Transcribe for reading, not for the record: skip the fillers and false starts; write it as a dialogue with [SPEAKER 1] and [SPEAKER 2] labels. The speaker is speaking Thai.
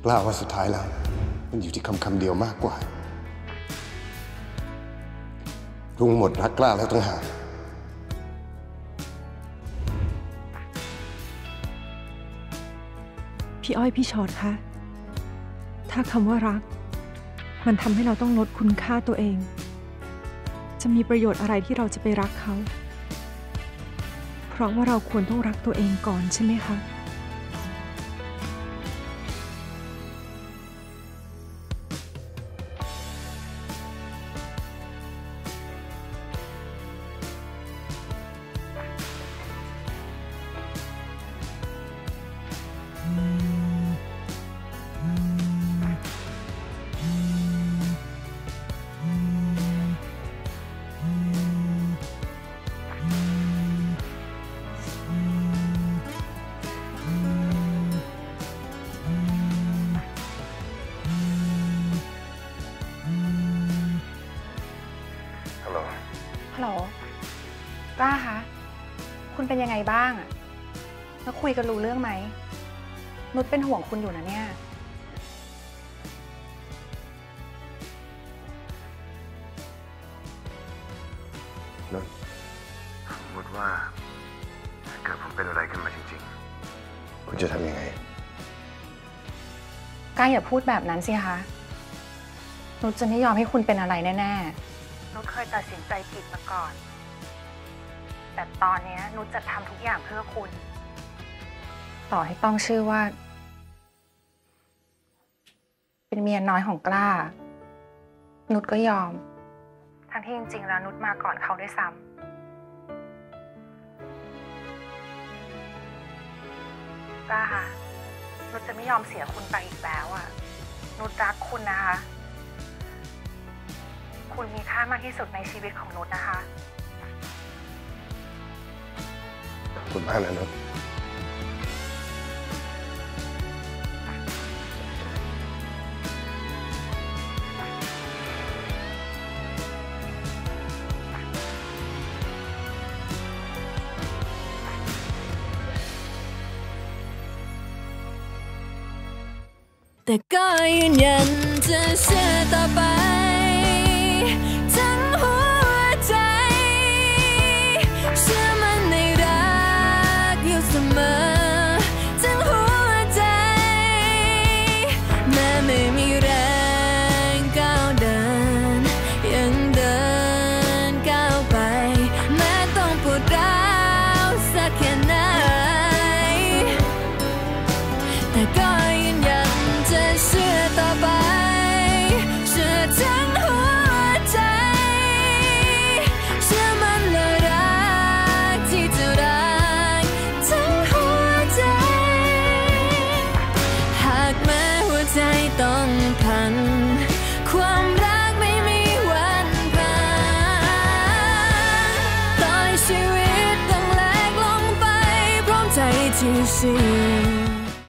[SPEAKER 1] กล้าว่าสุดท้ายแล้วมันอยู่ที่คำเดียวมากกว่ารุ่งหมดรักกล้าแล้วต้องหา
[SPEAKER 2] พี่อ้อยพี่ชอตคะถ้าคำว่ารักมันทำให้เราต้องลดคุณค่าตัวเองจะมีประโยชน์อะไรที่เราจะไปรักเขาเพราะว่าเราควรต้องรักตัวเองก่อนใช่ไหมคะ
[SPEAKER 3] ฮัลโหลกล้าคะคุณเป็นยังไงบ้างอะแล้วคุยกันรู้เรื่องไหมนุชเป็นห่วงคุณอยู่นะเนี่ย
[SPEAKER 1] นุชสมมติว่าถ้าเกิดผมเป็นอะไรขึ้นมาจริงๆคุณจะทำยังไง
[SPEAKER 3] กล้าอย่าพูดแบบนั้นสิคะนุชจะไม่ยอมให้คุณเป็นอะไรแน่ๆนุชเคยตัดสินใจผิดมาก่อนแต่ตอนนี้นุชจะทำทุกอย่างเพื่อคุณต่อให้ต้องชื่อว่าเป็นเมียน้อยของกล้านุชก็ยอมทั้งที่จริงๆแล้วนุชมาก่อนเขาด้วยซ้ำกล้าค่ะนุชจะไม่ยอมเสียคุณไปอีกแล้วอ่ะนุชรักคุณนะคะคุณมีค่ามากที่สุดในชีวิตของนุชนะคะ
[SPEAKER 1] ขอบคุณมากนะนุช
[SPEAKER 4] แต่ก็ยืนยันจะเชื่อต่อไปทั้งหัวใจเชื่อมันในรักอยู่เสมอทั้งหัวใจแม้ไม่มีแรงก้าวเดินยังเดินก้าวไปแม้ต้องปวดร้าวสักแค่ไหนแต่ก็ยืนยันจะเชื่อต่อไปเชื่อทั้งหัวใจเชื่อมันเลยรักที่จะรักทั้งหัวใจหากแม้หัวใจต้องพังความรักไม่มีวันผ่านต่อให้ชีวิตต้องแหลกลงไปพร้อมใจที่เชื่อ